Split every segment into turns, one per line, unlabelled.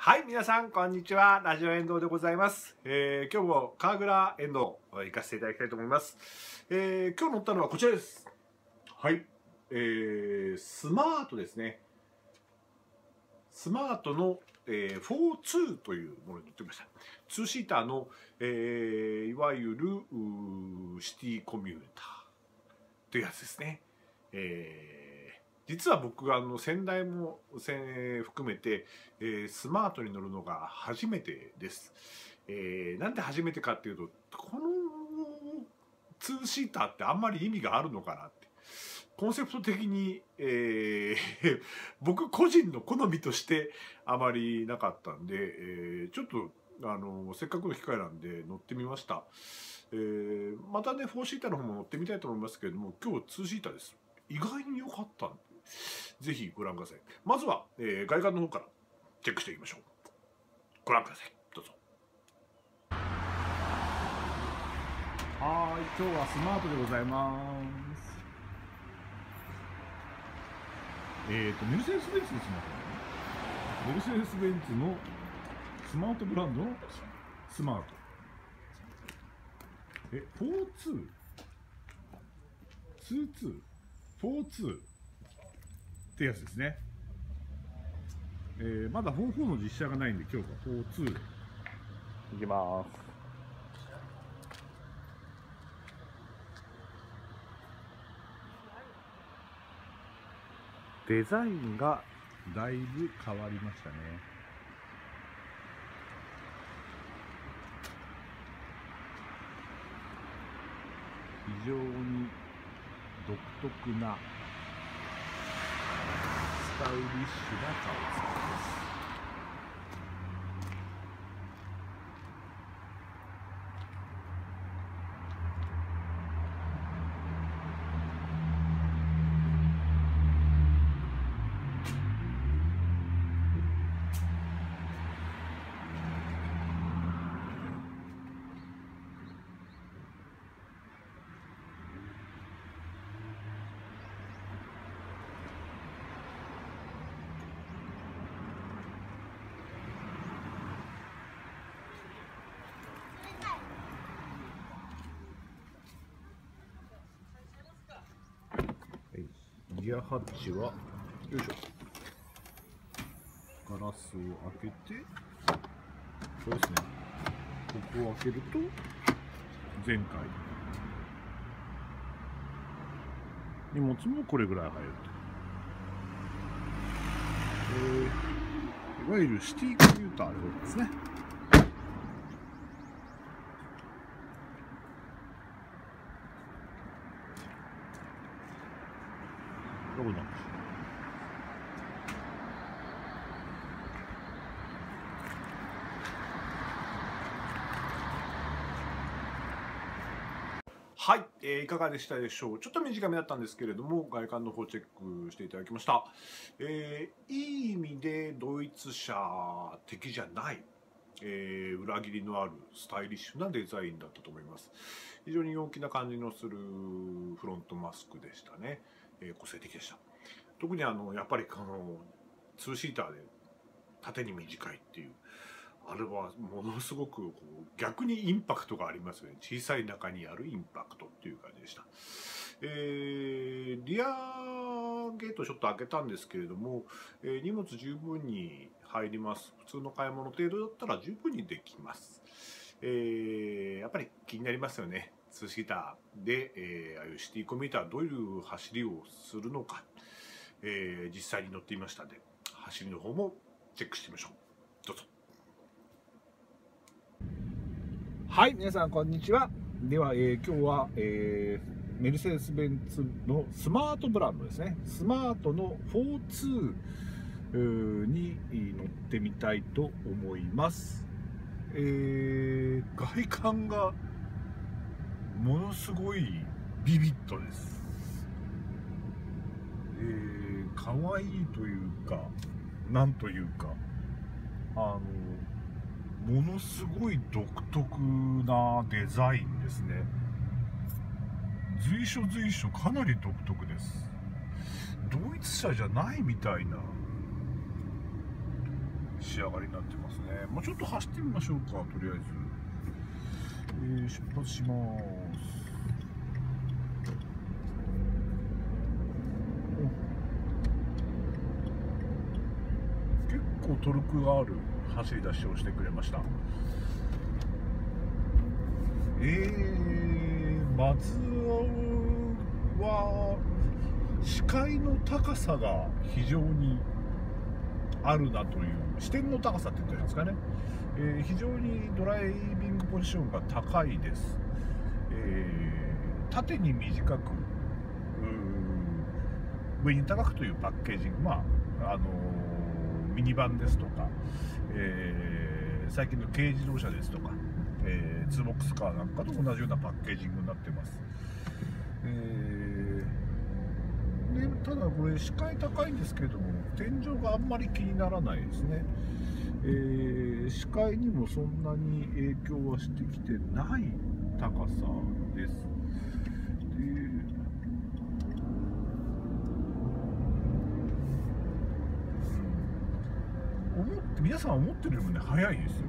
はい、皆さん、こんにちは。ラジオ遠藤でございます。今日も川倉遠藤を行かせていただきたいと思います。今日乗ったのはこちらです。はい。スマートですね。スマートの、42というものに乗ってました。2シーターの、いわゆるシティコミューターというやつですね。実は僕が先代も含めて、スマートに乗るのが初めてです。なんで初めてかっていうと、この2シーターってあんまり意味があるのかなって。コンセプト的に、僕個人の好みとしてあまりなかったんで、ちょっとせっかくの機会なんで乗ってみました。またね4シーターの方も乗ってみたいと思いますけれども、今日2シーターです。意外に良かったんでぜひご覧ください。まずは、外観の方からチェックしていきましょう。ご覧ください。どうぞ。はい、今日はスマートでございます。メルセデス・ベンツですね。メルセデス・ベンツのスマートブランドのスマート。42 42ってやつですね。まだ44の実写がないんで、今日は42いきます。デザインがだいぶ変わりましたね。非常に独特なスタイリッシュな顔つきです。ギアハッチはよいしょ、ガラスを開けて、これですね、ここを開けると前回荷物もこれぐらい入ると、いわゆるシティコミューターですね。どこになるんでしょう。はい、いかがでしたでしょう。ちょっと短めだったんですけれども、外観の方チェックしていただきました。いい意味でドイツ車的じゃない、裏切りのあるスタイリッシュなデザインだったと思います。非常に陽気な感じのするフロントマスクでしたね。個性的でした。特にやっぱり2シーターで縦に短いっていう、あれはものすごく逆にインパクトがありますよね。小さい中にあるインパクトっていう感じでした。リアゲートちょっと開けたんですけれども、荷物十分に入ります。普通の買い物程度だったら十分にできます。やっぱり気になりますよね。2シーターで、ああいうシティコミューターどういう走りをするのか、実際に乗っていましたので、走りの方もチェックしてみましょう。どうぞ。はい、皆さんこんにちは。では、今日は、メルセデス・ベンツのスマートブランドですね。スマートの42に乗ってみたいと思います。外観がものすごいビビッドです。可愛いというか、なんというか、ものすごい独特なデザインですね。随所随所かなり独特です。ドイツ車じゃないみたいな仕上がりになってますね。もうちょっと走ってみましょうか、とりあえず。出発します。結構トルクがある走り出しをしてくれました。まずは視界の高さが非常にあるなという、視点の高さって言ったらいいんですかね、非常にドライビングポジションが高いです。縦に短く上に高くというパッケージング、ミニバンですとか、最近の軽自動車ですとか、ツーボックスカーなんかと同じようなパッケージングになってます。でただこれ視界高いんですけれども、天井があんまり気にならないですね。視界にもそんなに影響はしてきてない高さです。皆さん思ってるよりもね、速いですよ。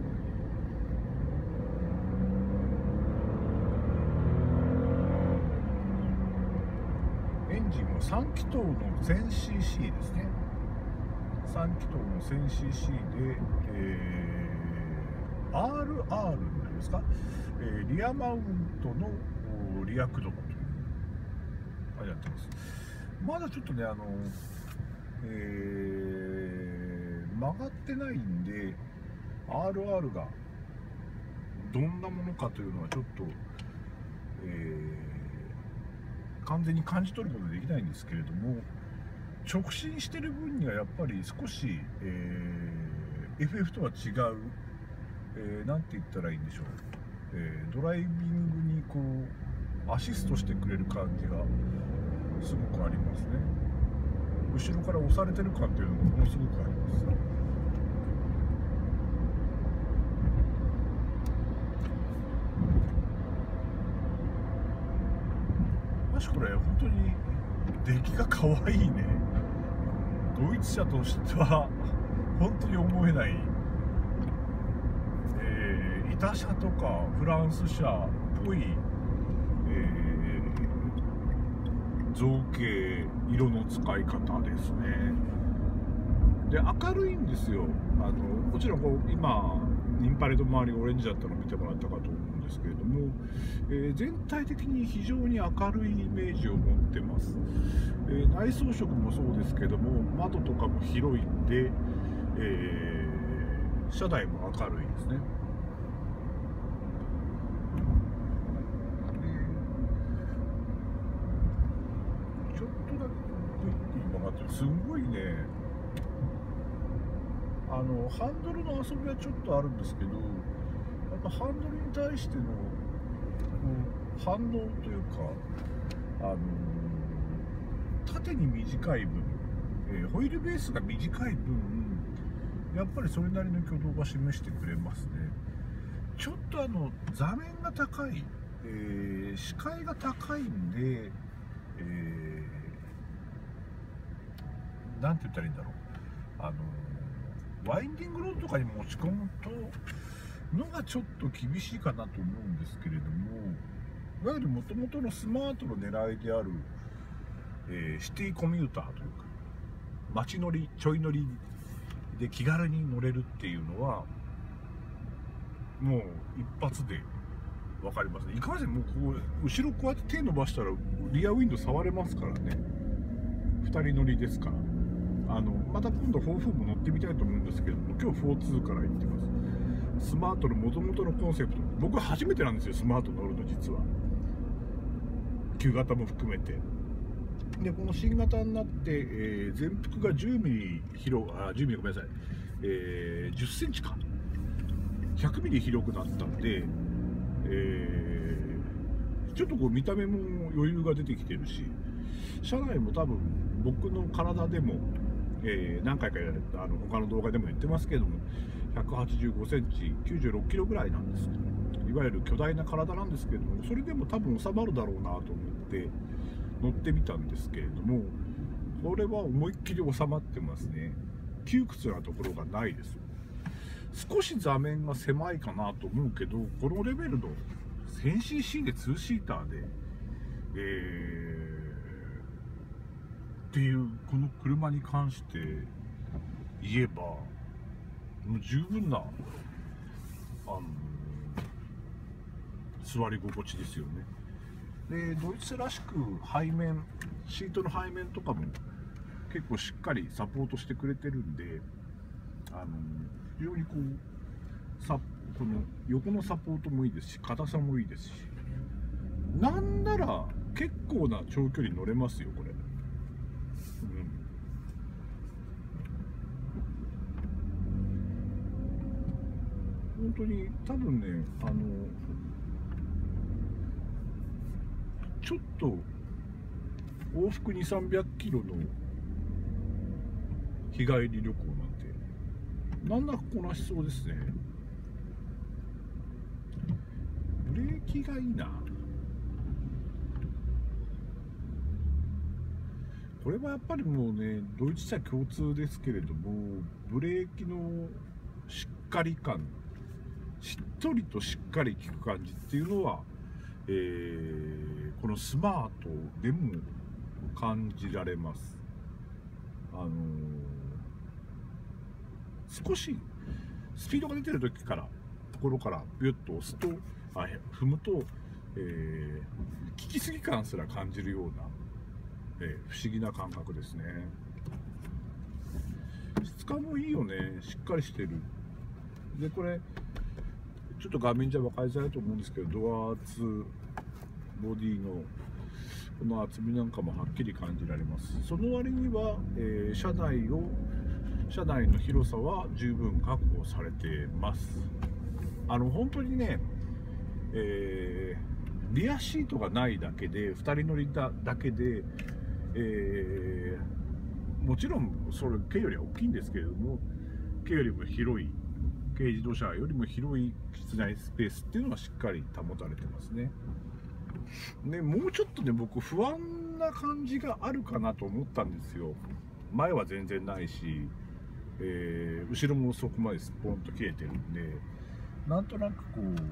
エンジンも3気筒の 1000cc ですね。3気筒の 1000cc で、RR になりますか、リアマウントのリア駆動というあれやってます。まだちょっとね曲がってないんで RR がどんなものかというのはちょっと、完全に感じ取ることができないんですけれども、直進してる分にはやっぱり少し、FF とは違う、なんて言ったらいいんでしょう、ドライビングにこうアシストしてくれる感じがすごくありますね。後ろから押されてる感というのもものすごくあります。もしこれ本当に出来が可愛いね。ドイツ車としては本当に思えない、イタ車とかフランス車っぽい、造形、色の使い方ですね。で明るいんですよ。もちろんこう今インパレード周りオレンジだったのを見てもらったかと思うんですけれども、全体的に非常に明るいイメージを持ってます。内装飾もそうですけども、窓とかも広いんで、車内も明るいですね。ちょっとだけグイッて曲がってる。すごいね。ハンドルの遊びはちょっとあるんですけど、やっぱハンドルに対しての反応というか、縦に短い分、ホイールベースが短い分、やっぱりそれなりの挙動が示してくれますね。ちょっと座面が高い、視界が高いんで、なんて言ったらいいんだろう、ワインディングロードとかに持ち込むとのがちょっと厳しいかなと思うんですけれども、いわゆるもともとのスマートの狙いである、シティコミューターというか街乗り、ちょい乗りで気軽に乗れるっていうのはもう一発で分かりますね。いかんせんもう後ろこうやって手伸ばしたらリアウィンドウ触れますからね。2人乗りですから。また今度44も乗ってみたいと思うんですけども、今日42から行ってます。スマートの元々のコンセプト、僕は初めてなんですよ、スマート乗るの。実は旧型も含めて。でこの新型になって、全幅が10ミリ広、10ミリごめんなさい、10センチか100ミリ広くなったんで、ちょっとこう見た目も余裕が出てきてるし、車内も多分僕の体でも、何回か他の動画でも言ってますけども、185センチ96キロぐらいなんです。いわゆる巨大な体なんですけども、それでも多分収まるだろうなと思って乗ってみたんですけれども、これは思いっきり収まってますね。窮屈なところがないです。 少し座面が狭いかなと思うけど、このレベルの 1000cc で2シーターで、っていうこの車に関して言えば、もう十分な座り心地ですよね。でドイツらしく背面、シートの背面とかも結構しっかりサポートしてくれてるんで、非常にこの横のサポートもいいですし、硬さもいいですし、なんなら結構な長距離乗れますよこれ。本当に多分ね、ちょっと往復2、300キロの日帰り旅行なんてなんだかこなしそうですね。ブレーキがいいな。これはやっぱりもうね、ドイツ車共通ですけれども、ブレーキのしっかり感、しっとりとしっかり効く感じっていうのは、このスマートでも感じられます。少しスピードが出てるところからビュッと押すと踏むと、効きすぎ感すら感じるような、不思議な感覚ですね。質感もいいよね、しっかりしてる。でこれちょっと画面じゃ分かりづらいと思うんですけど、ドア厚ボディのこの厚みなんかもはっきり感じられます。その割には、車内の広さは十分確保されてます。本当にね、リアシートがないだけで、2人乗りだけで、もちろんそれ軽よりは大きいんですけれども、軽よりも広い、軽自動車よりも広い室内スペースっていうのはしっかり保たれてますね。でもうちょっとね、僕不安な感じがあるかなと思ったんですよ。前は全然ないし、後ろもそこまでスポンと切れてるんで、なんとなくこう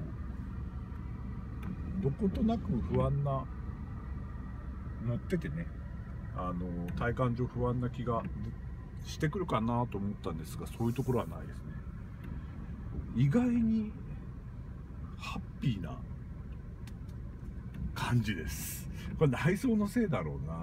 どことなく不安な、乗っててね、体感上不安な気がしてくるかなと思ったんですが、そういうところはないですね。意外にハッピーな感じです。これ内装のせいだろうな。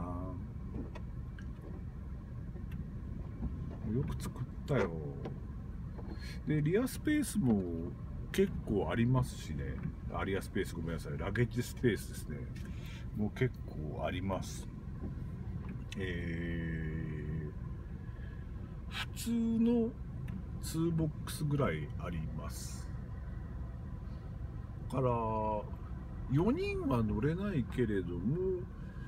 よく作ったよ。でリアスペースも結構ありますしね。リアスペース、ごめんなさい、ラゲッジスペースですね、もう結構あります。普通の2ボックスぐらいあります。だから4人は乗れないけれども、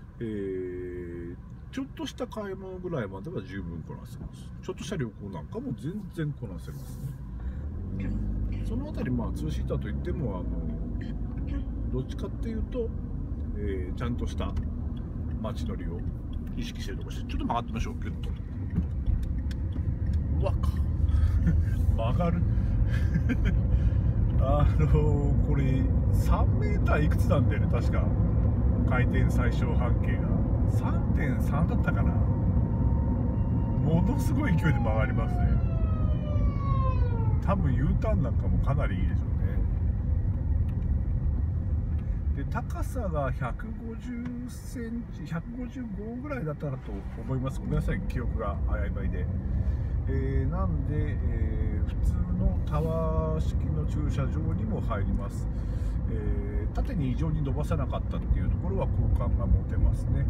ちょっとした買い物ぐらいまでは十分こなせます。ちょっとした旅行なんかも全然こなせますね。そのあたり2シーターといってもどっちかっていうと、ちゃんとした街乗りを意識してるところして、ちょっと曲がってみましょう。ギュッとうわっ曲がるこれ3メーターいくつなんだよね、確か回転最小半径が 3.3 だったかな。ものすごい勢いで曲がりますね。多分 U ターンなんかもかなりいいでしょうね。で高さが150センチ、155ぐらいだったらと思います。ごめんなさい、記憶が曖昧で。なんで、普通のタワー式の駐車場にも入ります。縦に異常に伸ばさなかったっていうところは好感が持てますね。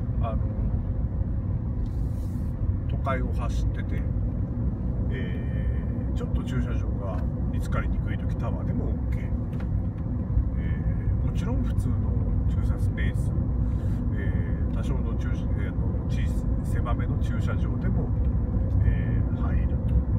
都会を走ってて、ちょっと駐車場が見つかりにくい時、タワーでも OK、もちろん普通の駐車スペース、多少の狭めの駐車場でも、入ると、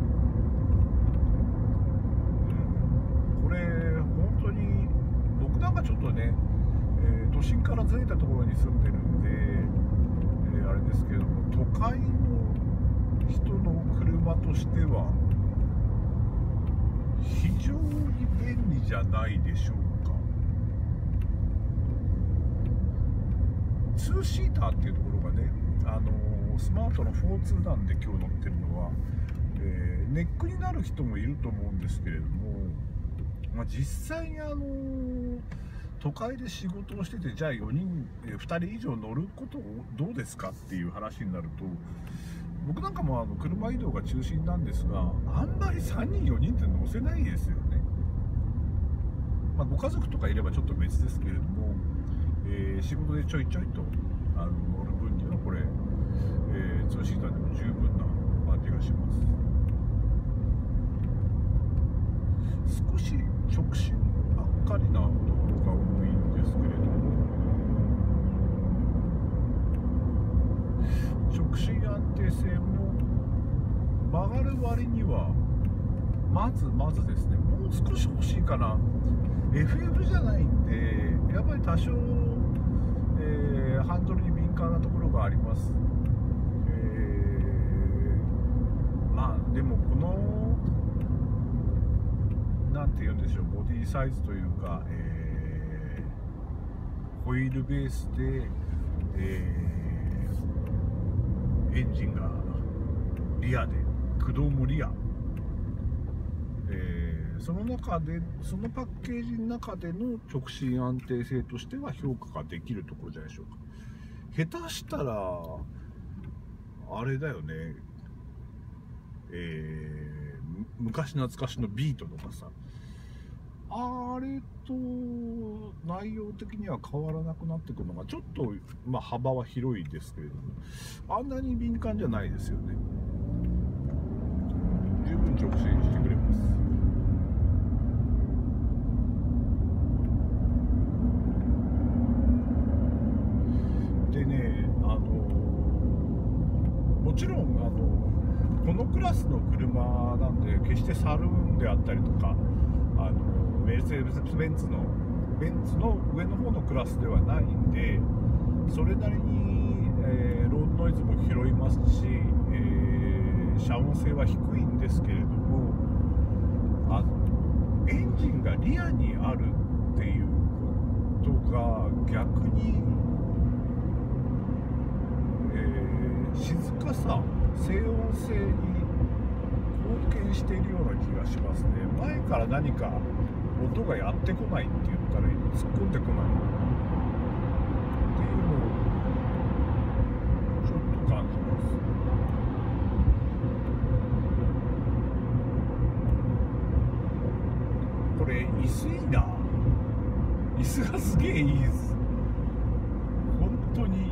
これ本当に僕なんかちょっとね、都心からずれたところに住んでるんで、あれですけれども、都会の人の車としてはいじゃないでしょうか。2シーターっていうところがね、スマートの4-2なんで今日乗ってるのは、ネックになる人もいると思うんですけれども、実際に都会で仕事をしてて、じゃあ2人以上乗ることどうですかっていう話になると、僕なんかも車移動が中心なんですが、あんまり3人4人って乗せないですよね。ご家族とかいればちょっと別ですけれども、仕事でちょいちょいと乗る分にはこれ、2シーターでも十分な感じがします。少し直進ばっかりな道路が多いんですけれども、直進安定性も曲がる割にはまずですね、もう少し欲しいかな。 FF じゃないんでやっぱり多少、ハンドルに敏感なところがあります。でもこのなんて言うんでしょう、ボディサイズというか、ホイールベースで、エンジンがリアで、駆動もリア、その中で、そのパッケージの中での直進安定性としては評価ができるところじゃないでしょうか。下手したらあれだよね、昔懐かしのビートとかさ、あれと内容的には変わらなくなってくるのが、ちょっと幅は広いですけれども、あんなに敏感じゃないですよね。十分直進してくれます。でね、もちろんこのクラスの車なんで、決してサルーンであったりとか、メルセデス・ベンツの上の方のクラスではないんで、それなりに、ロードノイズも拾いますし、遮音性は低いんですけれども、エンジンがリアにあるっていうことが逆に、静かさ、静音性に貢献しているような気がしますね。前から何か音がやってこないって言ったらいいの、突っ込んでこないっていうのをちょっと感じます。これ椅子いいな。椅子がすげえいいです。本当に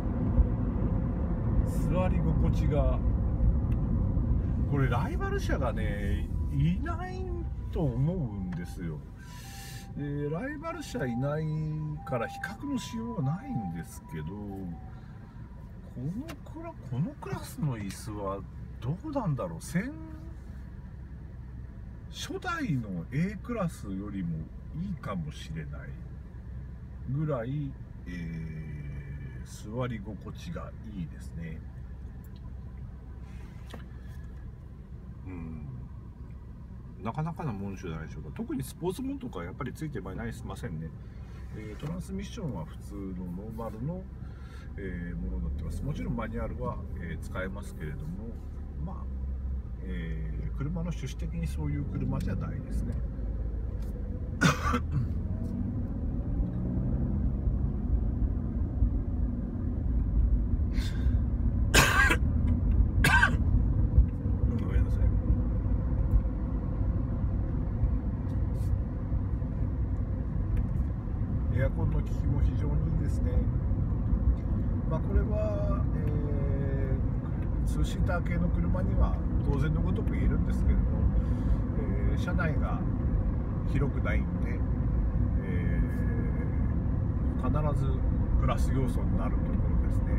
座り心地が、これライバル車がねいないと思うんですよ。ライバル車いないから比較のしようがないんですけど、このクラスの椅子はどうなんだろう。初代の A クラスよりもいいかもしれないぐらい、座り心地がいいですね。なかなかなもんじゃないでしょうか。特にスポーツモードとかやっぱりついてませんね。トランスミッションは普通のノーマルの、ものになってます。もちろんマニュアルは、使えますけれども、車の趣旨的にそういう車じゃないですね。エアコンの効きも非常にいいですね。これは、2シーター系の車には当然のごとく言えるんですけれども、車内が広くないんで、必ずプラス要素になるところですね。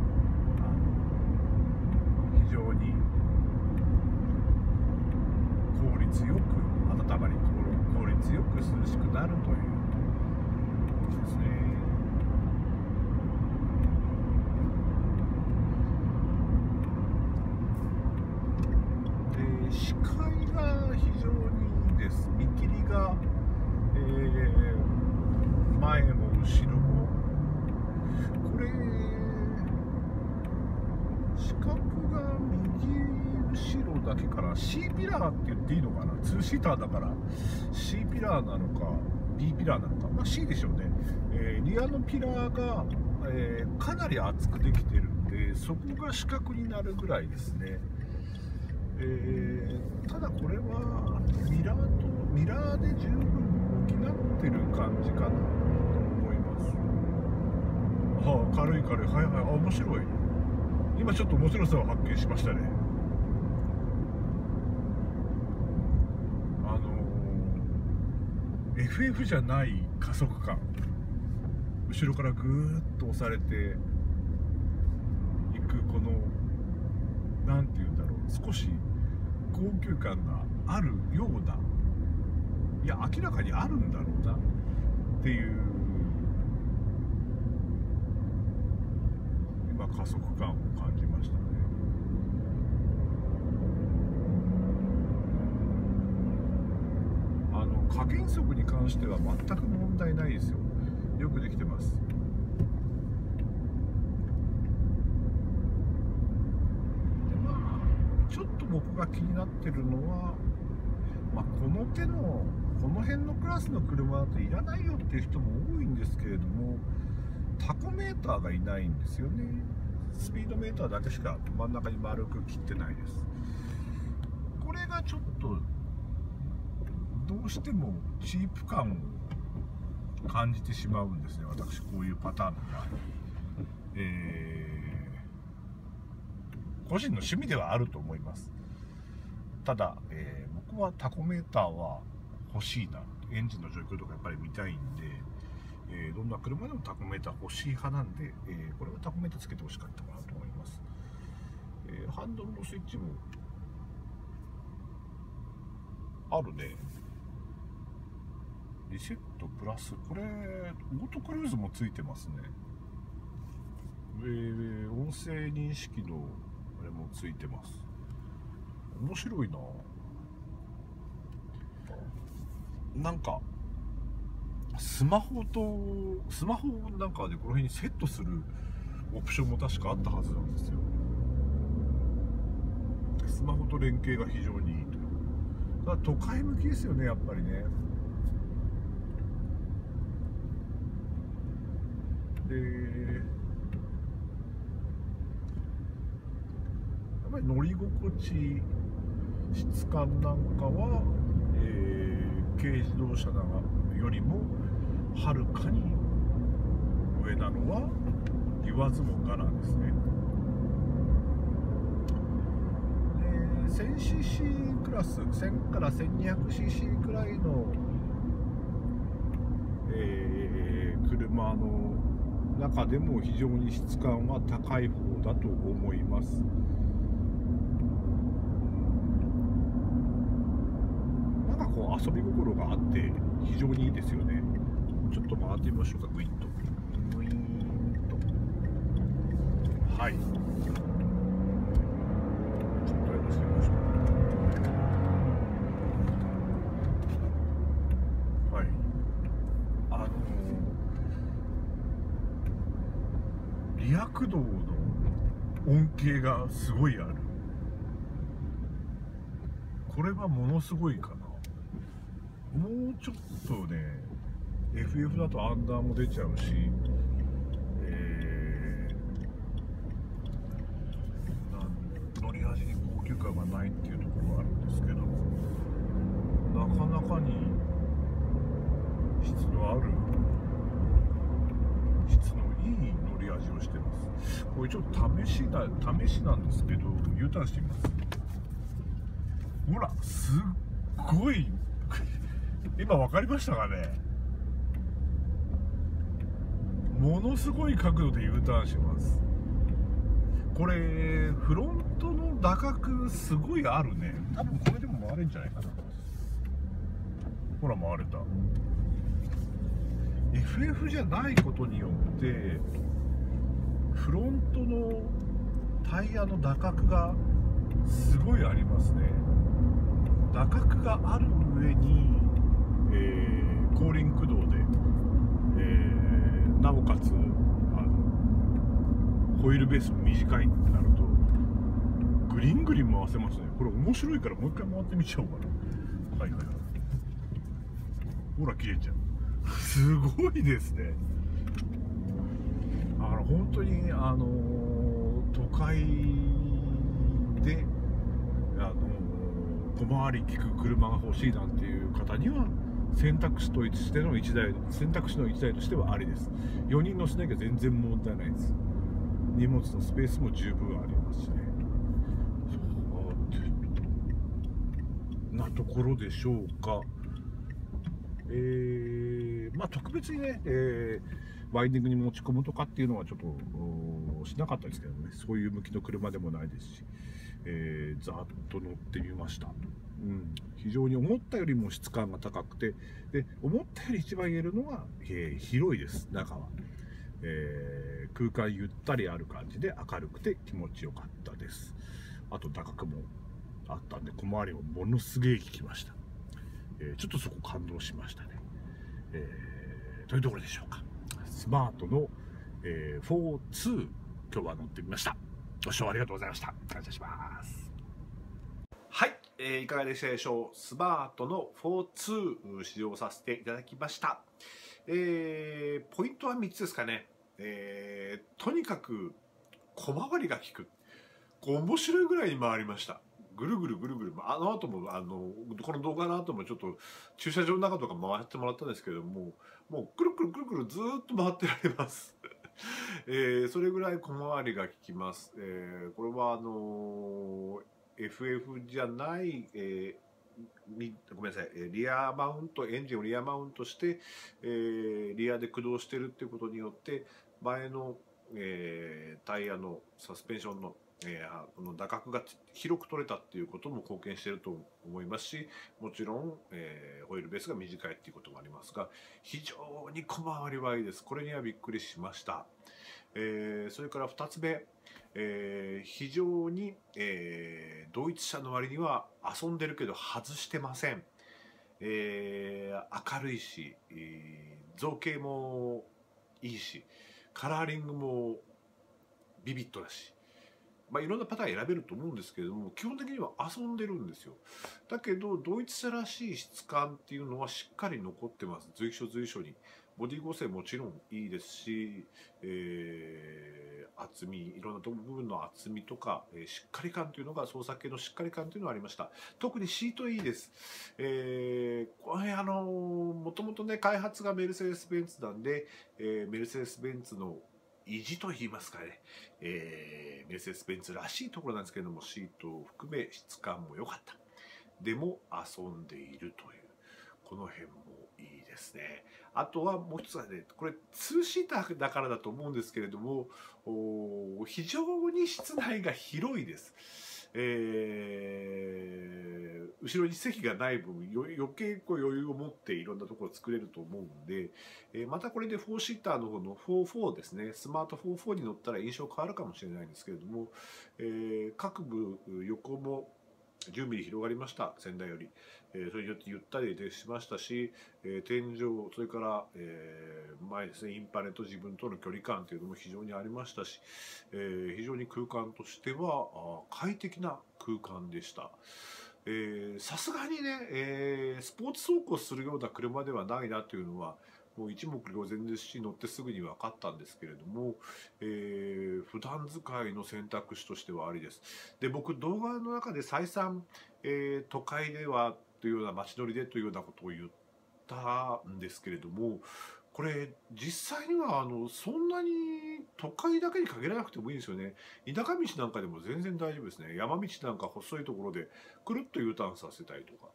非常に効率よく温まり、効率よく涼しくなるということですね。視界が非常にいいです。見切りがだけかな。 C ピラーって言っていいのかな。2シーターだから C ピラーなのか B ピラーなのか、まあ C でしょうね。リアのピラーが、かなり厚くできてるんで、そこが死角になるぐらいですね。ただこれはミラーで十分補ってる感じかなと思います。軽い、はいはい、面白い。今ちょっと面白さを発見しましたね。FF じゃない加速感、後ろからぐーっと押されていく、このなんていうんだろう、少し高級感があるような、いや明らかにあるんだろうなっていう、今加速感を感じましたね。加減速に関しては全く問題ないですよ。よくできてます。で、まあちょっと僕が気になってるのは、まあ、この辺のクラスの車だといらないよっていう人も多いんですけれども、タコメーターがいないんですよね。スピードメーターだけしか真ん中に丸く切ってないです。これがちょっとどうしてもチープ感を感じてしまうんですね、私。こういうパターンの場合、個人の趣味ではあると思います。ただ、僕はタコメーターは欲しいな。エンジンの状況とかやっぱり見たいんで、どんな車でもタコメーター欲しい派なんで、これはタコメーターつけてほしかったかなと思います。ハンドルのスイッチもあるね。リセットプラス、これオートクルーズもついてますね。音声認識のあれもついてます。面白いな。なんかスマホなんかでこの辺にセットするオプションも確かあったはずなんですよ。スマホと連携が非常にいいと。ただ都会向きですよね、やっぱりね。で、やっぱり乗り心地、質感なんかは、軽自動車よりもはるかに上なのは言わずもがなですね。1000cc クラス、1000から 1200cc くらいの、車の中でも非常に質感は高い方だと思います。なんかこう遊び心があって非常にいいですよね。ちょっと回ってみましょうか。グイッとグイーンと、はい、ちょっとやらせてみましょう。はい、リア駆動の恩恵がすごいある。これはものすごいかな。もうちょっとね、 FF だとアンダーも出ちゃうし、乗り味に高級感がないっていうところがあるんですけど、なかなかに質のある、質のいい乗り味をしてます。これちょっと試しなんですけど、U ターンしてみます。ほら、すっごい今分かりましたかね。ものすごい角度で U ターンします。これフロントの打角すごいあるね。多分これでも回れるんじゃないかな。ほら、回れた。 FF じゃないことによってフロントのタイヤの打角がすごいありますね。打角がある上に、後輪駆動で、なおかつホイールベースも短いってなると、
グリングリン回せますね。これ面白いからもう一回回ってみちゃおうかな。はいはいはい。ほら切れちゃう。すごいですね。本当に都会で小回り利く車が欲しいなんていう方には選択肢の一台としてはありです。4人乗せなきゃ全然問題ないです。荷物のスペースも十分ありますしね。なところでしょうか。特別にね、ワインディングに持ち込むとかっていうのはちょっとしなかったですけどね。そういう向きの車でもないですし、ざーっと乗ってみました。非常に思ったよりも質感が高くて、で思ったより一番言えるのは、広いです。中は、空間ゆったりある感じで明るくて気持ちよかったです。あと打角もあったんで小回りもものすげえ効きました。ちょっとそこ感動しましたね。というところでしょうか。スマートの、42今日は乗ってみました。ご視聴ありがとうございました。感謝します。
はい、いかがでしたでしょう。スマートの42試乗させていただきました。ポイントは3つですかね。とにかく小回りが利く。面白いぐらいに回りました。ぐるぐるぐるぐる、あの後もこの動画の後もちょっと駐車場の中とか回ってもらったんですけども、もうくるくるくるくるずーっと回ってられます。それぐらい小回りが利きます。これはFF じゃない、ごめんなさい、リアマウント、エンジンをリアマウントして、リアで駆動してるっていうことによって前の、タイヤのサスペンションのこの打角が広く取れたっていうことも貢献していると思いますし、もちろん、ホイールベースが短いっていうこともありますが、非常に小回りはいいです。これにはびっくりしました。それから2つ目、非常に、ドイツ車の割には遊んでるけど外してません。明るいし、造形もいいし、カラーリングもビビッドだし、いろんなパターン選べると思うんですけれども、基本的には遊んでるんですよ。だけどドイツ車らしい質感っていうのはしっかり残ってます。随所随所にボディ構成もちろんいいですし、厚み、いろんな部分の厚みとか、しっかり感というのが、操作系のしっかり感というのがありました。特にシートいいです。これもともとね、開発がメルセデス・ベンツなんで、メルセデス・ベンツの意地と言いますかね、メルセデス・ベンツらしいところなんですけれども、シートを含め質感も良かった。でも遊んでいるという、この辺もいいですね。あとはもう一つはね、これ2シーターだからだと思うんですけれども、非常に室内が広いです。後ろに席がない分余計余裕を持っていろんなところを作れると思うんで、またこれで4シーターの方の44ですね、スマート44に乗ったら印象変わるかもしれないんですけれども、各部横も10ミリ広がりました、先代より。それによってゆったりでしましたし、天井、それから、前ですね、インパネと自分との距離感というのも非常にありましたし、非常に空間としては快適な空間でした。さすがにね、スポーツ走行するような車ではないなというのは、もう一目瞭然ですし、乗ってすぐに分かったんですけれども、普段使いの選択肢としてはありです。で、僕動画の中で再三、都会ではというような街乗りでというようなことを言ったんですけれども、これ実際にはそんなに都会だけに限らなくてもいいんですよね。田舎道なんかでも全然大丈夫ですね。山道なんか細いところでくるっと U ターンさせたりとか、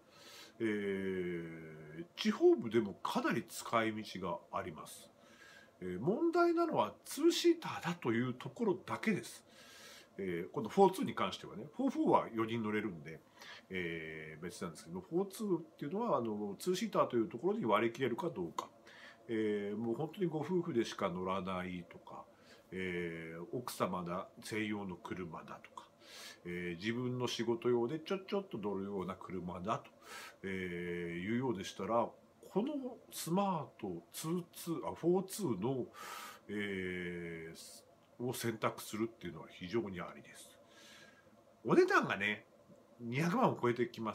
地方部でもかなり使い道があります。問題なのは2シーターだというところだけです。今度42に関してはね、44は4人乗れるんで、別なんですけど、42っていうのは2シーターというところに割り切れるかどうか。もう本当にご夫婦でしか乗らないとか、奥様だ専用の車だとか、自分の仕事用でちょっと乗るような車だと、いうようでしたら、このスマート42の、を選択するっていうのは非常にありです。 お値段がね200万を超えてきます。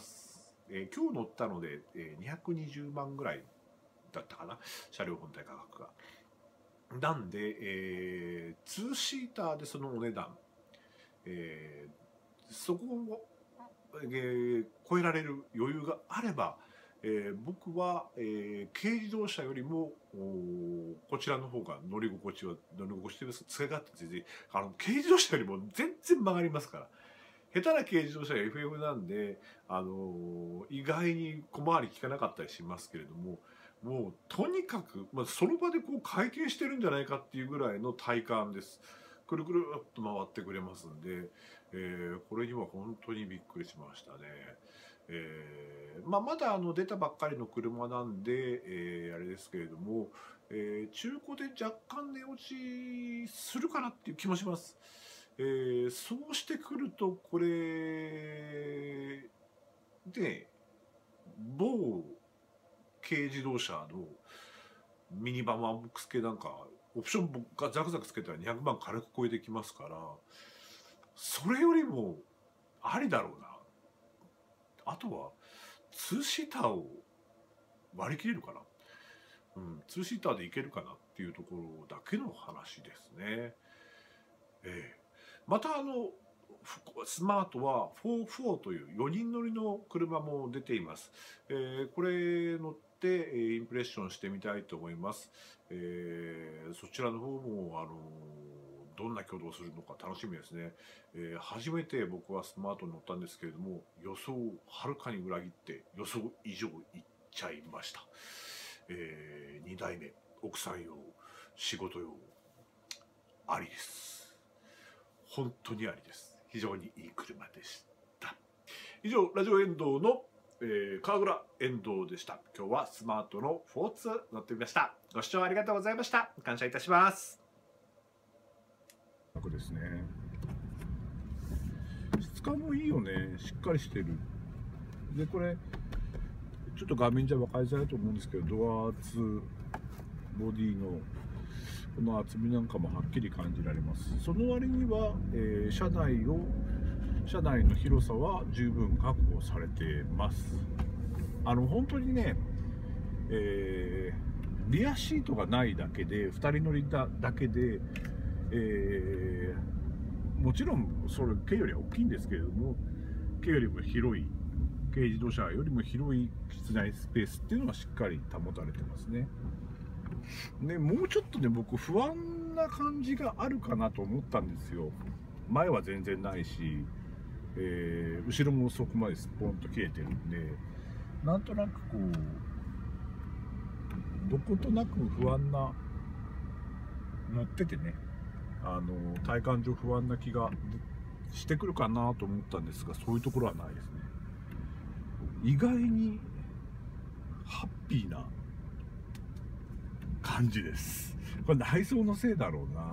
今日乗ったので、220万ぐらいだったかな、車両本体価格が。なんで、2シーターでそのお値段、そこを、超えられる余裕があれば、僕は、軽自動車よりもこちらの方が乗り心地という使い勝手全然軽自動車よりも全然曲がりますから。下手な軽自動車が FF なんで、意外に小回り効かなかったりしますけれども、もうとにかく、その場でこう回転してるんじゃないかっていうぐらいの体感です。くるくるっと回ってくれますんで、これには本当にびっくりしましたね。まだ出たばっかりの車なんで、あれですけれども、中古で若干値落ちするかなっていう気もします。そうしてくるとこれで某軽自動車のミニバンワンボックス系なんかオプションがザクザクつけたら200万軽く超えてきますから、それよりもありだろうな。あとは2シーターを割り切れるかな、2シーターでいけるかなっていうところだけの話ですね。またスマートは44という4人乗りの車も出ています。これ乗ってインプレッションしてみたいと思います。そちらの方もどんな挙動をするのか楽しみですね。初めて僕はスマートに乗ったんですけれども、予想をはるかに裏切って予想以上いっちゃいました。2台目、奥さん用、仕事用、ありです。本当にありです。非常にいい車でした。以上、ラジオ遠藤の、川倉遠藤でした。今日はスマートの42乗ってみました。ご視聴ありがとうございました。感謝いたします。
楽ですね。質感もいいよね。しっかりしてる。で、これちょっと画面じゃ分かりづらいと思うんですけど、ドア厚ボディのこの厚みなんかもはっきり感じられます。その割には、車内の広さは十分確保されてます。本当にね、リアシートがないだけで、2人乗りだけで、もちろんそれ軽よりは大きいんですけれども、軽よりも広い、軽自動車よりも広い室内スペースっていうのはしっかり保たれてますね。でもうちょっとね、僕不安な感じがあるかなと思ったんですよ。前は全然ないし、後ろもそこまでスポンと切れてるんで、なんとなくこうどことなく不安な、乗っててね、体感上不安な気がしてくるかなと思ったんですが、そういうところはないですね。意外にハッピーな感じです。これ内装のせいだろうな。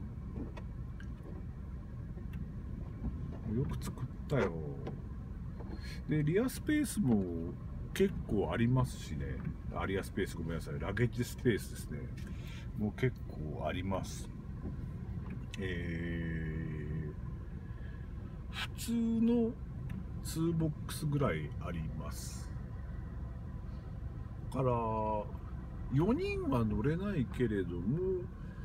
よく作ったよ。でリアスペースも結構ありますしね。リアスペース、ごめんなさい、ラゲッジスペースですね、もう結構あります。普通の2ボックスぐらいあります。だから4人は乗れないけれども、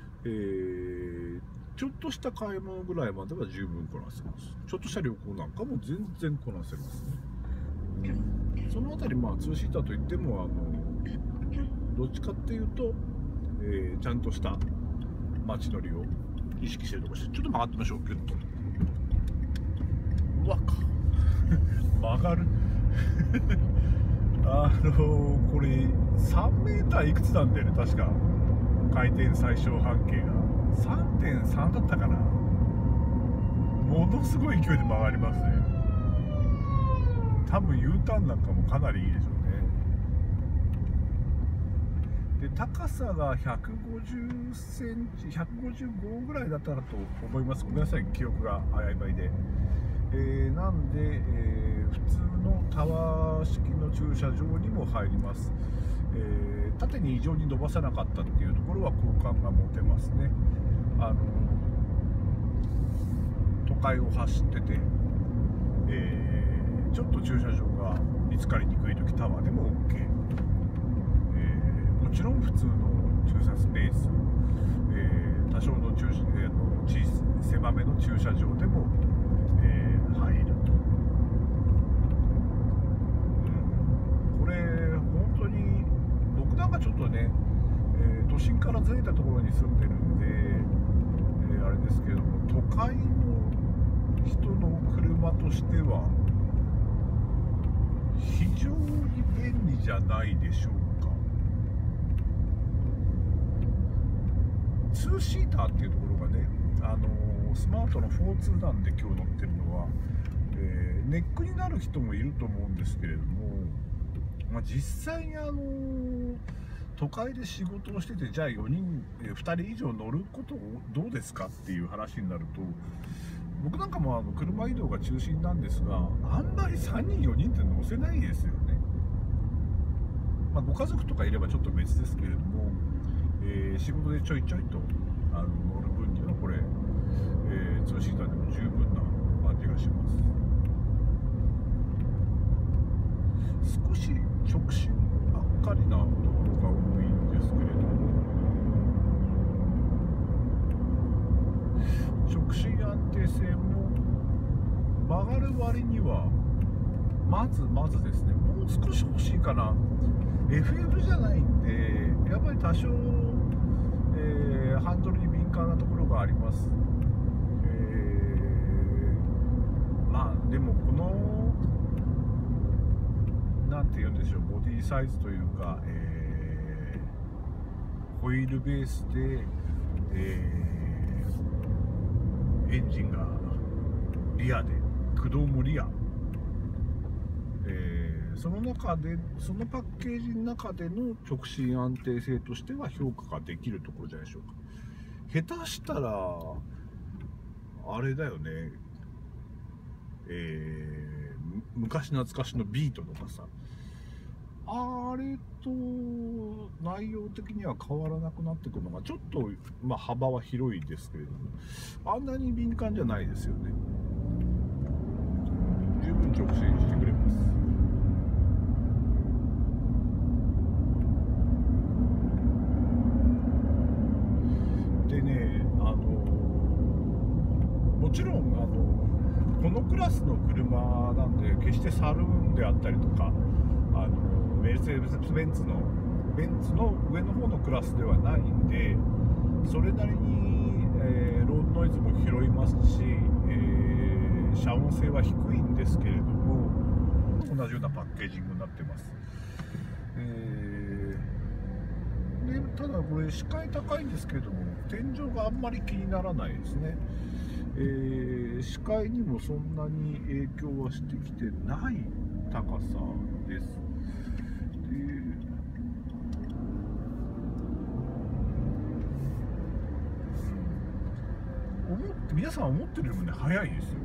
ちょっとした買い物ぐらいまでは十分こなせます。ちょっとした旅行なんかも全然こなせますね。そのあたり2シーターといってもどっちかっていうと、ちゃんとした街乗りを意識してるところして、ちょっと曲がってみましょう。ギュッとうわっ曲がるこれ3メーターいくつなんだよね、確か回転最小半径が 3.3 だったかな。ものすごい勢いで曲がりますね。多分 U ターンなんかもかなりいいでしょうね。で高さが150センチ155ぐらいだったかと思います。ごめんなさい、記憶が曖昧で。なんで、普通のタワー式の駐車場にも入ります。縦に異常に伸ばさなかったっていうところは好感が持てますね。都会を走っててちょっと駐車場が見つかりにくい時タワーでも OK、もちろん普通の駐車スペース、多少の狭めの駐車場でも、入ると、これ本当に僕なんかちょっとね、都心からずれたところに住んでるんで、あれですけども、都会の人の車としては非常に便利じゃないでしょうか。2シーターっていうところがね、スマートの42なんで今日乗ってるのは、ネックになる人もいると思うんですけれども、実際に都会で仕事をしてて、じゃあ2人以上乗ることどうですかっていう話になると、僕なんかも車移動が中心なんですが、あんまり3人4人って乗せないですよね。ご家族とかいればちょっと別ですけれども、仕事でちょいちょいと乗る分にはこれ、2シーターでも十分な感じがします。少し直進ばっかりな道路が多いんですけれども、直進安定性も曲がる割にはまずですね、もう少し欲しいかな。 FF じゃないんでやっぱり多少、ハンドルに敏感なところがあります。でもこのなんて言うんでしょう、ボディサイズというか、ホイールベースで、エンジンがリアで、駆動もリア、その中で、そのパッケージの中での直進安定性としては評価ができるところじゃないでしょうか。下手したらあれだよね、昔懐かしのビートとかさ、あれと内容的には変わらなくなってくるのがちょっと、幅は広いですけれども、あんなに敏感じゃないですよね。十分直進してくれます。でね、もちろんこのクラスの車なんで決してサルーンであったりとか、メルセデス・ベンツの上の方のクラスではないんで、それなりに、ロードノイズも拾いますし、遮音性は低いんですけれども、同じようなパッケージングになってます。でただこれ視界高いんですけれども、天井があんまり気にならないですね。視界にもそんなに影響はしてきてない高さです。皆さん思ってるよりもね、速いですよ。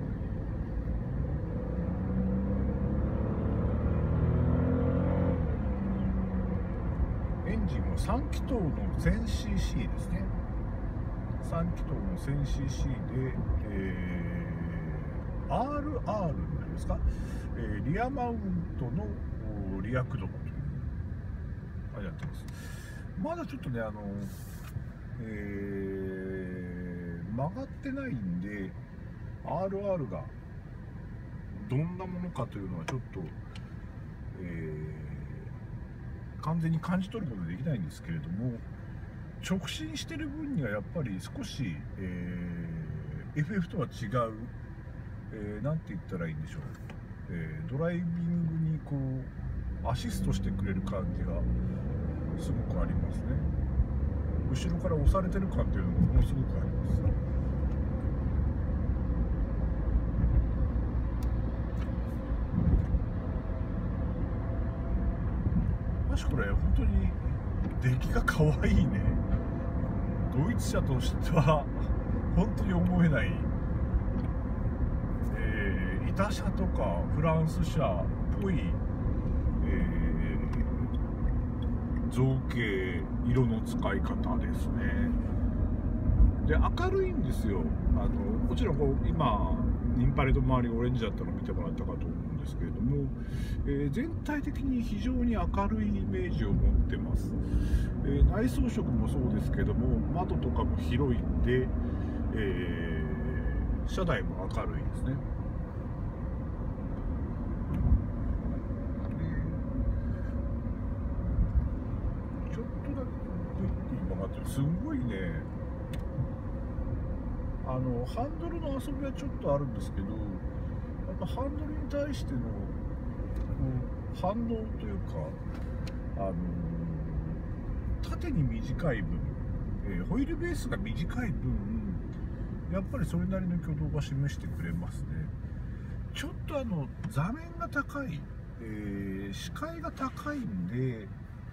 エンジンも3気筒の 1000cc ですね。3気筒の 1000cc で、RR になりますか、リアマウントのリア駆動というあれやってます。まだちょっとね、曲がってないんで RR がどんなものかというのはちょっと、完全に感じ取ることができないんですけれども、直進してる分にはやっぱり少し、FF とは違う、なんて言ったらいいんでしょう、ドライビングにこうアシストしてくれる感じがすごくありますね。後ろから押されてる感っていうのがものすごくあります。これ本当に出来が可愛いね。ドイツ車としては本当に思えない、イタ車とかフランス車っぽい、造形、色の使い方ですね。で明るいんですよ。もちろんこう今インパレード周りがオレンジだったのを見てもらったかと思うんですけれども、全体的に非常に明るいイメージを持ってます。内装飾もそうですけども、窓とかも広いんで、車内も明るいですね。ちょっとだけグイッて曲がってる。すごいね、ハンドルの遊びはちょっとあるんですけど、やっぱハンドルに対しての反応というか、縦に短い分、ホイールベースが短い分、やっぱりそれなりの挙動が示してくれますね。ちょっと座面が高い、視界が高いんで、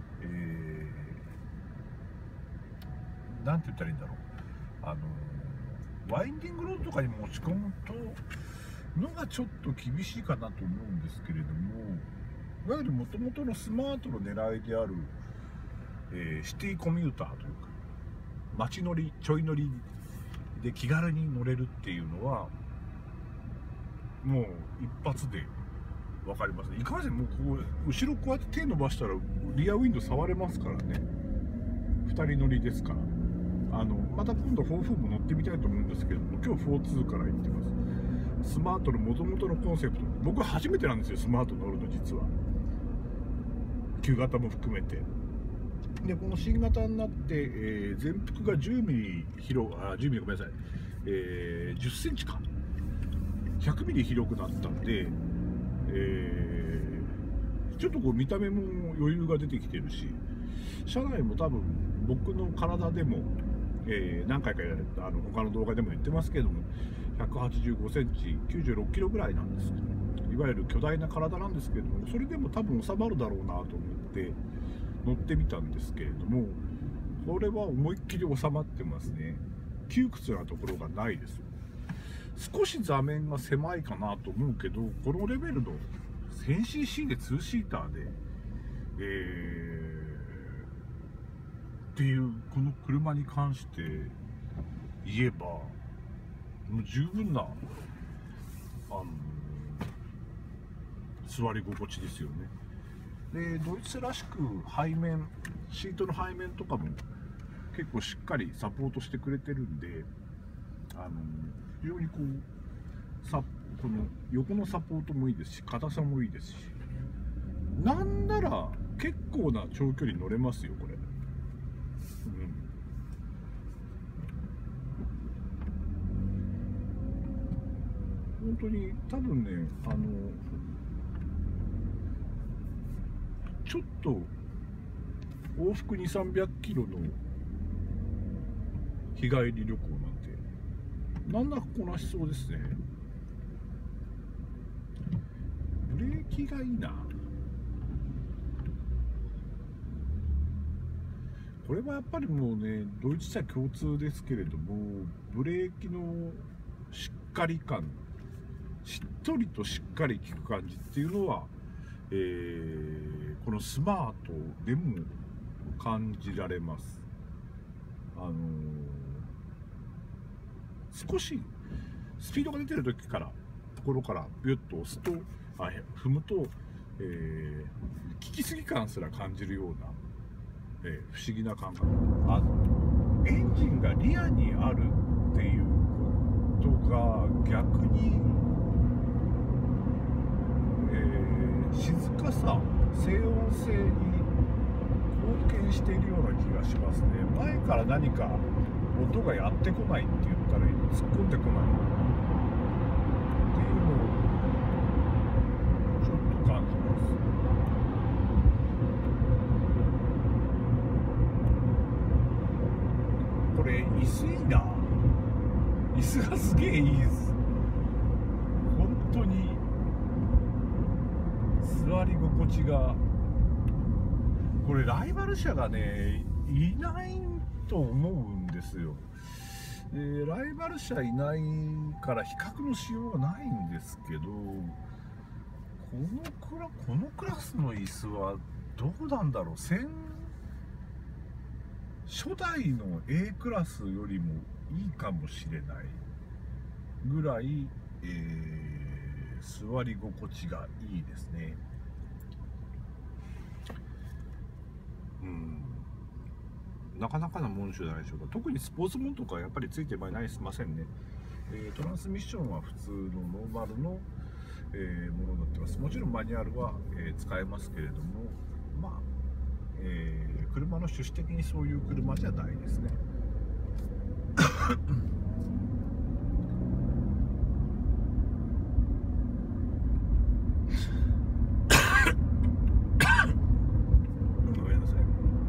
なんて言ったらいいんだろう、ワインディングロードとかに持ち込むとのがちょっと厳しいかなと思うんですけれども、いわゆるもともとのスマートの狙いである、シティコミューターというか街乗りちょい乗りで気軽に乗れるっていうのはもう一発で分かりますね。いかんせんもうこう後ろこうやって手伸ばしたらリアウィンドウ触れますからね。2人乗りですから。また今度44も乗ってみたいと思うんですけれども、今日42から行ってます。スマートの元々のコンセプト、僕は初めてなんですよ、スマート乗るの。実は旧型も含めて。でこの新型になって、全幅が10ミリ広10ミリごめんなさい、10センチか100ミリ広くなったんで、ちょっとこう見た目も余裕が出てきてるし、車内も多分僕の体でも、何回かやられた他の動画でも言ってますけれども、185センチ96キロぐらいなんです。いわゆる巨大な体なんですけれども、それでも多分収まるだろうなと思って乗ってみたんですけれども、これは思いっきり収まってますね。窮屈なところがないです。少し座面が狭いかなと思うけど、このレベルの 1000cc で2シーターで、っていうこの車に関して言えばもう十分な座り心地ですよね。でドイツらしく背面シートの背面とかも結構しっかりサポートしてくれてるんで、非常にこの横のサポートもいいですし、硬さもいいですし、なんなら結構な長距離乗れますよこれ。本当に多分ね、ちょっと往復2、300キロの日帰り旅行なんて難なくこなしそうですね。ブレーキがいいな。これはやっぱりもうね、ドイツ車共通ですけれども、ブレーキのしっかり感、しっとりとしっかり効く感じっていうのは、このスマートでも感じられます。少しスピードが出てるところからビュッと押すと踏むと、効きすぎ感すら感じるような、不思議な感覚。エンジンがリアにあるっていうことが逆に、静かさ、静音性に貢献しているような気がしますね。前から何か音がやってこないって言ったらいいの、突っ込んでこないっていうのをちょっと感じます。これ椅子いいな。椅子がすげえいいです。本当に座り心地が、これライバル車がねいないと思うんですよ。ライバル車いないから比較のしようがないんですけど、このクラスの椅子はどうなんだろう。初代の A クラスよりもいいかもしれないぐらい座り心地がいいですね。なかなかなもんじゃないでしょうか。特にスポーツモードとかやっぱりついてませんね。トランスミッションは普通のノーマルの、ものになってます。もちろんマニュアルは、使えますけれども、まあ、車の趣旨的にそういう車じゃないですね。ごめんなさい。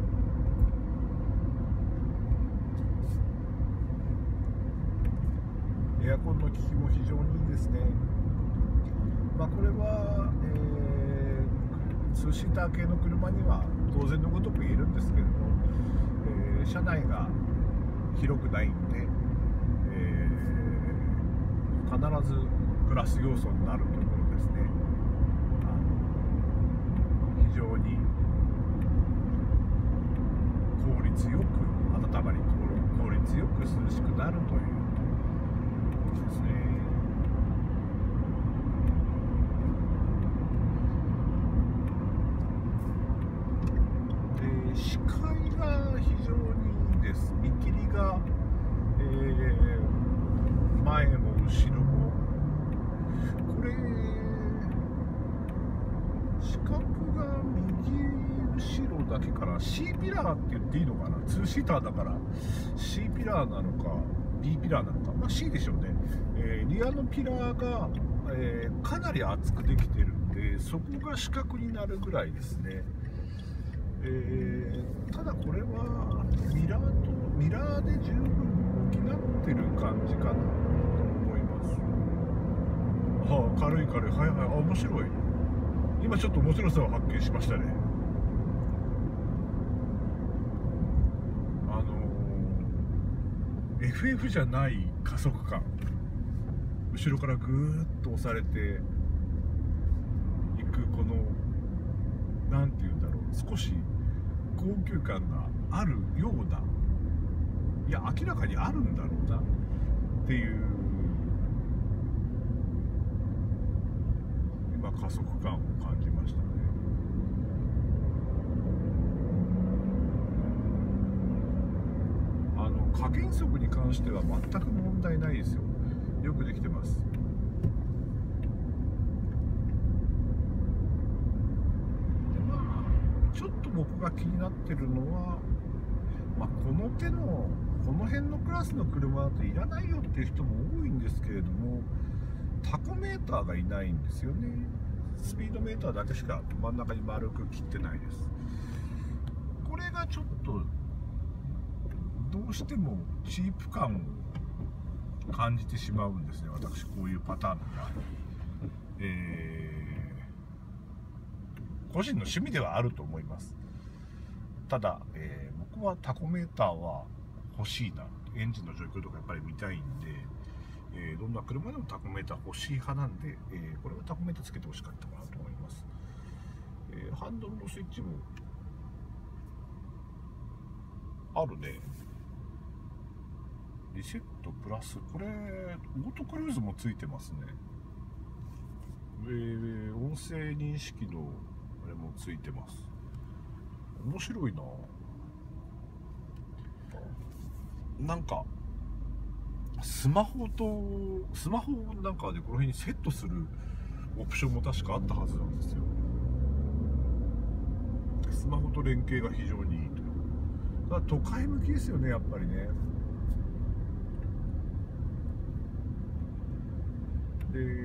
エアコンの効きも非常にいいですね。まあ、これは、2シーター系の車には当然のごとく言えるんですけれども、車内が広くないんで、必ずプラス要素になるところですね。非常に効率よく温まり、効率よく涼しくなるということですね。視界が非常にいいです。見切りが、前も後ろも、これ視覚が右後ろだけから C ピラーって言っていいのかな。2シーターだから C ピラーなのか B ピラーなのか、まあ C でしょうね。リアのピラーが、かなり厚くできてるんで、そこが視覚になるぐらいですね。ただこれはミラーで十分補ってる感じかなと思います。軽い、はいはい、面白い。今ちょっと面白さを発見しましたね。FF じゃない加速感、後ろからぐーっと押されていく、このなんていうんだろう、少し高級感があるような、いや明らかにあるんだろうなっていう、今加速感を感じましたね。加減速に関しては全く問題ないですよ。よくできてます。ちょっと僕が気になってるのは、まあ、この辺のクラスの車だといらないよっていう人も多いんですけれども、タコメーターがいないんですよね。スピードメーターだけしか真ん中に丸く切ってないです。これがちょっとどうしてもチープ感を感じてしまうんですね。私こういうパターンが、個人の趣味ではあると思います。ただ、僕はタコメーターは欲しいな。エンジンの状況とかやっぱり見たいんで、どんな車でもタコメーター欲しい派なんで、これはタコメーターつけてほしかったかなと思います。ハンドルのスイッチもあるね。リセットプラス、これオートクルーズもついてますね。音声認識のあれもついてます。面白いな。なんかスマホなんかでこの辺にセットするオプションも確かあったはずなんですよ。スマホと連携が非常にいいという。ただ都会向きですよね、やっぱりね。で、や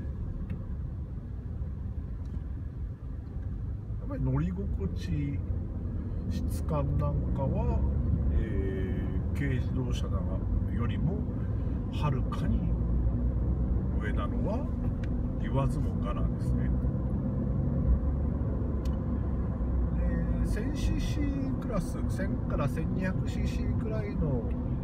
っぱり乗り心地、質感なんかは、軽自動車よりもはるかに上なのは言わずもがなですね。1000cc クラス、1000から 1200cc くらいの、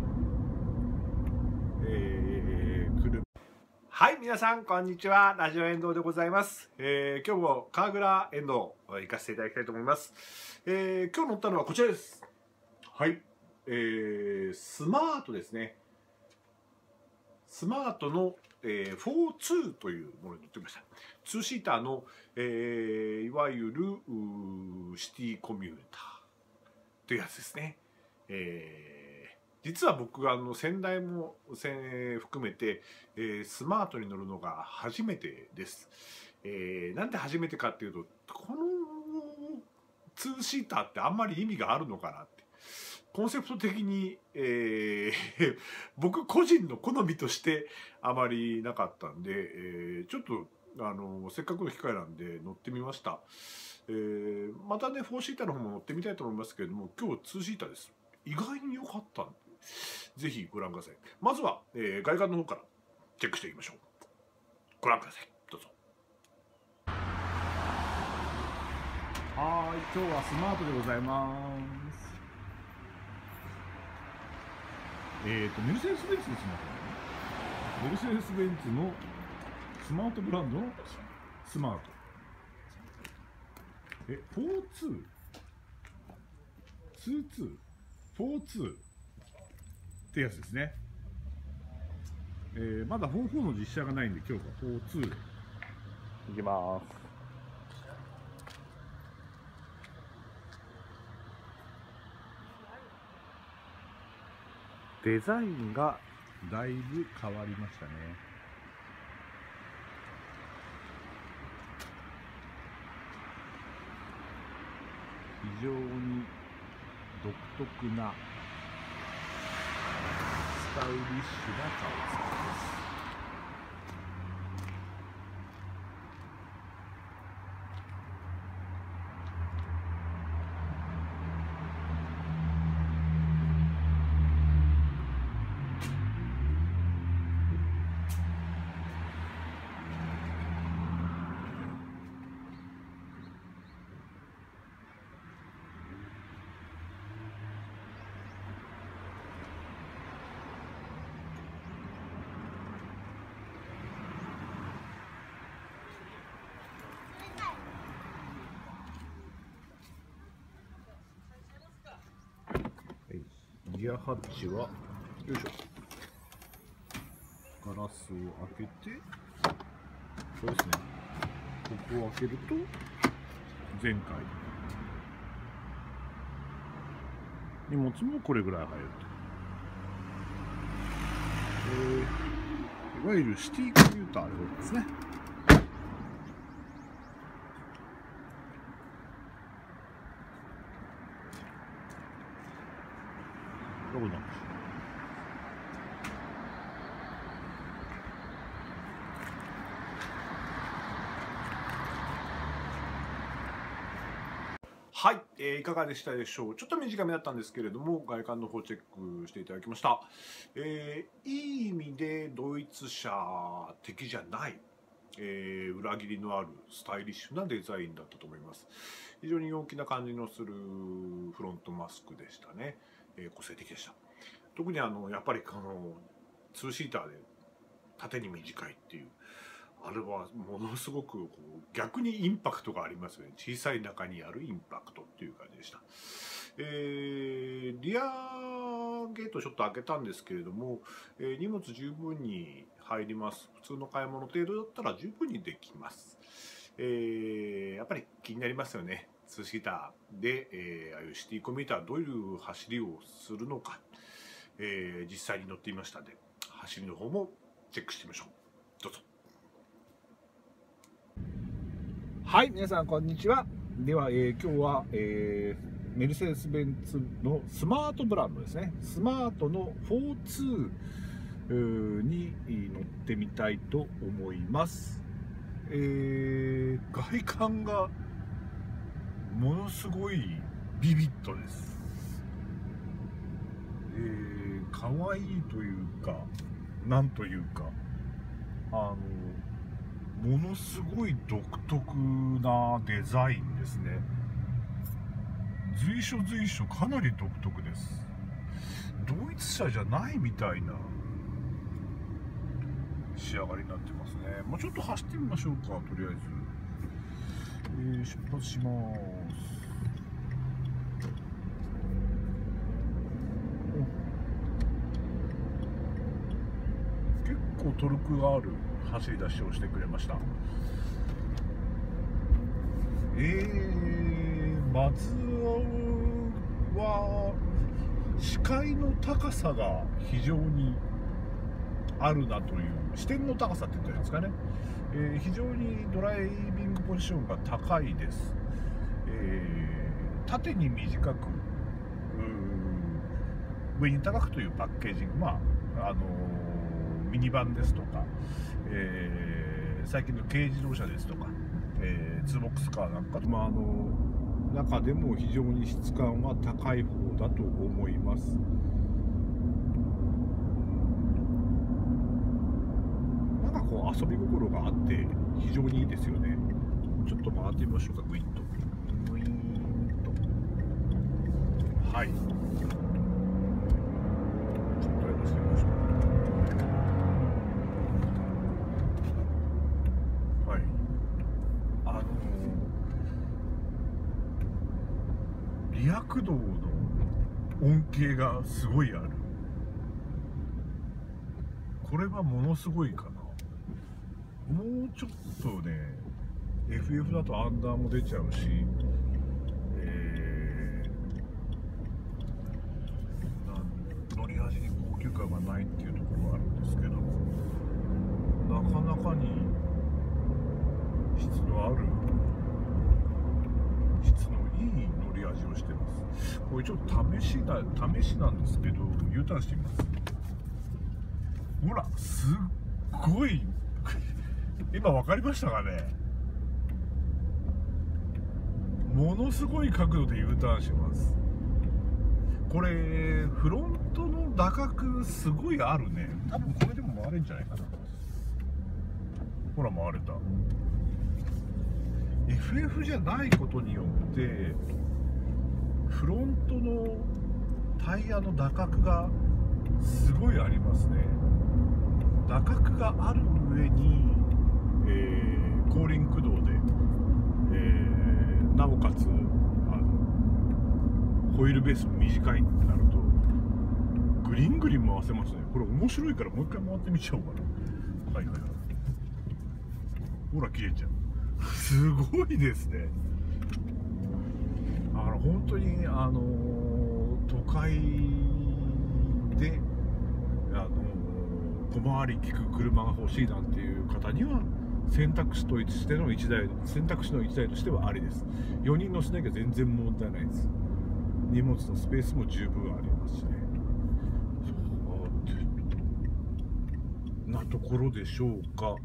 車。はい、皆さんこんにちは。ラジオ遠藤でございます。今日も川倉遠藤を行かせていただきたいと思います。今日乗ったのはこちらです。はい、スマートですね。スマートの、
42というものに乗ってました。2シーターの、いわゆるシティコミューターというやつですね。実は僕が先代も含めて、スマートに乗るのが初めてです。なんで初めてかっていうと、この2シーターってあんまり意味があるのかなって。コンセプト的に、僕個人の好みとしてあまりなかったんで、ちょっとせっかくの機会なんで乗ってみました。またね4シーターの方も乗ってみたいと思いますけれども、今日2シーターです。意外に良かったんでぜひご覧ください。まずは、外観の方からチェックしていきましょう。ご覧ください。どうぞ。
はい、今日はスマートでございます。メルセデス・ベンツですね。メルセデス・ベンツのスマートブランドのスマート。42ってやつですね。まだ44の実写がないんで、今日は42でいきます。デザインがだいぶ変わりましたね。非常に独特なスタイリッシュな顔つきです。ギアハッチはよいしょ、ガラスを開けて、これですね、ここを開けると前回荷物もこれぐらい入ると、いわゆるシティコミューターでですね。どこなんでしょう。
はい、いかがでしたでしょう。ちょっと短めだったんですけれども、外観の方チェックしていただきました。いい意味でドイツ車的じゃない、裏切りのあるスタイリッシュなデザインだったと思います。非常に陽気な感じのするフロントマスクでしたね。個性的でした。特にやっぱり2シーターで縦に短いっていう、あれはものすごく逆にインパクトがありますよね。小さい中にあるインパクトっていう感じでした。リアゲートちょっと開けたんですけれども、荷物十分に入ります。普通の買い物程度だったら十分にできます。やっぱり気になりますよね。2シーターで、ああいうシティコミューターどういう走りをするのか、実際に乗っていましたので、走りの方もチェックしてみましょう。どうぞ。
はい、皆さんこんにちは。では、今日は、メルセデス・ベンツのスマートブランドですね。スマートの42に乗ってみたいと思います。外観がものすごいビビッドです。可愛いというか、なんというか、ものすごい独特なデザインですね。随所随所かなり独特です。ドイツ車じゃないみたいな仕上がりになってますね。もうちょっと走ってみましょうか。とりあえず、出発します。結構構トルクがある走り出しをしてくれました。まずは視界の高さが非常にあるなという、視点の高さって言ったらいいんですかね、非常にドライビングポジションが高いです。縦に短く上に高くというパッケージング、ミニバンですとか、最近の軽自動車ですとか、ツーボックスカーなんか、中でも非常に質感は高い方だと思います。なんかこう遊び心があって非常にいいですよね。ちょっと回ってみましょうか。グイッとグイーンと、はい、ちょっとやらせてみましょう。はい、リア駆動の恩恵がすごいある。これはものすごいかな。もうちょっとね FF だとアンダーも出ちゃうし、乗り味に高級感がないっていうところがあるんですけど、なかなかに質のある、質のいい乗り味をしてます。これちょっと試しなんですけど U ターンしてみます。ほらすっごい今分かりましたかね。ものすごい角度で U ターンします。これフロントの打角すごいあるね。多分これでも回れるんじゃないかな。ほら回れた。 FF じゃないことによってフロントのタイヤの打角がすごいありますね。打角がある上に、後輪駆動で、なおかつホイールベースも短いってなるとグリングリン回せますね。これ面白いからもう一回回ってみちゃおうかな。はいはいはい。ほら切れちゃう。すごいですね。本当に都会で小回り利く車が欲しいなんていう方には選択肢の一台としてはありです。4人乗せなきゃ全然問題ないです。荷物のスペースも十分ありますしね。なところでしょうか。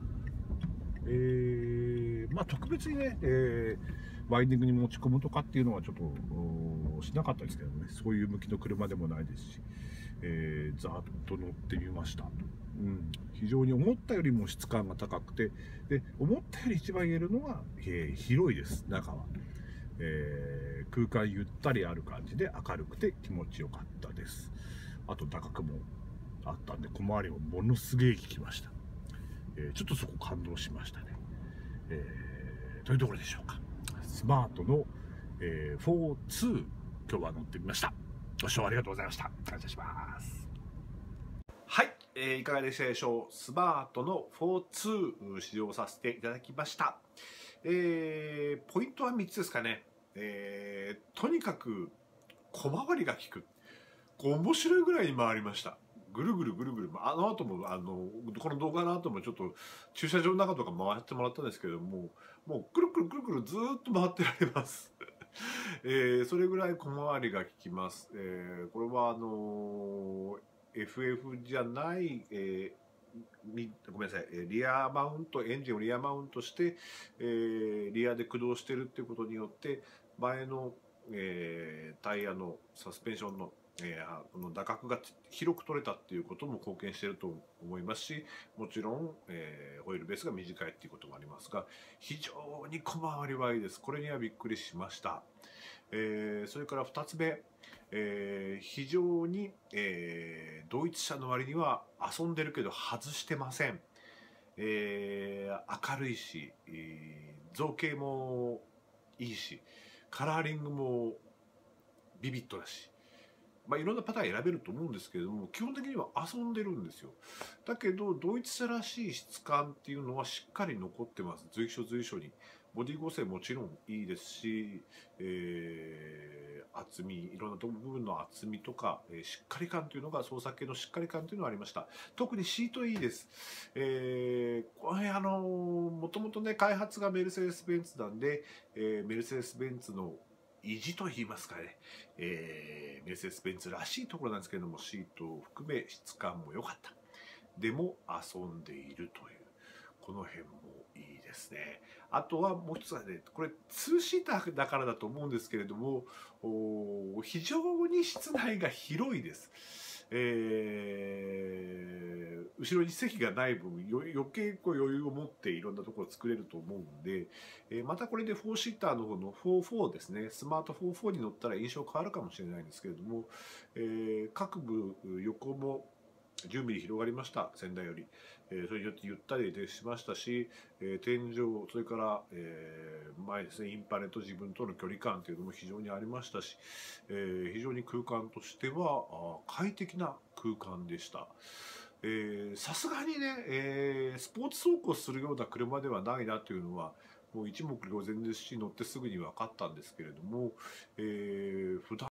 特別にね、ワインディングに持ち込むとかっていうのはちょっとしなかったですけどね。そういう向きの車でもないですし、ざーっと乗ってみました。非常に思ったよりも質感が高くて、で思ったより一番言えるのは、広いです。中は、空間ゆったりある感じで明るくて気持ちよかったです。あと打角もあったんで小回りもものすげえ効きました。ちょっとそこ感動しましたね。というところでしょうか。スマートの、42今日は乗ってみました。ご視聴ありがとうございました。感謝します。
はい、いかがでしたでしょう。スマートの42試乗させていただきました。ポイントは3つですかね。とにかく小回りが利く。面白いぐらいに回りました。ぐるぐるぐるぐる、後もこの動画の後もちょっと駐車場の中とか回ってもらったんですけども、もうくるくるくるくるずーっと回ってられます。それぐらい小回りが利きます。これはFF じゃない、ごめんなさい、リアマウント、エンジンをリアマウントして、リアで駆動してるっていうことによって前の、タイヤのサスペンションのこの打角が広く取れたっていうことも貢献していると思いますし、もちろん、ホイールベースが短いっていうこともありますが、非常に小回りはいいです。これにはびっくりしました。それから2つ目、非常に、ドイツ車の割には遊んでるけど外してません。明るいし、造形もいいし、カラーリングもビビッドだし、 いろんなパターン選べると思うんですけれども、基本的には遊んでるんですよ。だけどドイツ車らしい質感っていうのはしっかり残ってます。随所随所にボディ剛性もちろんいいですし、厚み、いろんな部分の厚みとか、しっかり感というのが、操作系のしっかり感というのがありました。特にシートいいです。これもともとね、開発がメルセデス・ベンツなんで、メルセデス・ベンツの意地と言いますかね、メルセデス・ベンツらしいところなんですけれども、シートを含め質感も良かった。でも遊んでいるという、この辺もいいですね。あとはもう一つはね、これ2シーターだからだと思うんですけれども、非常に室内が広いです。後ろに席がない分余計余裕を持っていろんなところを作れると思うんで、またこれで4シーターの方の44ですね、スマート44に乗ったら印象変わるかもしれないんですけれども、各部横も10ミリ広がりました、先代より。それによってゆったりでしましたし、天井、それから、前ですね、インパネと自分との距離感というのも非常にありましたし、非常に空間としては快適な空間でした。さすがにね、スポーツ走行するような車ではないなというのは、もう一目瞭然ですし、乗ってすぐに分かったんですけれども、普段